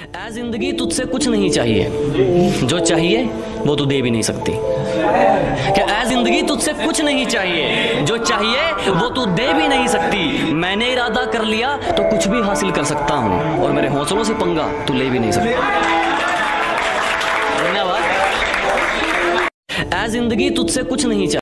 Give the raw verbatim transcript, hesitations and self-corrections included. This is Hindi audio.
ऐ जिंदगी तुझसे कुछ नहीं चाहिए, जो चाहिए वो तू दे भी नहीं सकती। क्या ऐ जिंदगी तुझसे कुछ नहीं चाहिए, जो चाहिए वो तू दे भी नहीं सकती। मैंने इरादा कर लिया तो कुछ भी हासिल कर सकता हूँ, और मेरे हौसलों से पंगा तू ले भी नहीं सकता। धन्यवाद। ऐ जिंदगी तुझसे कुछ नहीं चाहिए।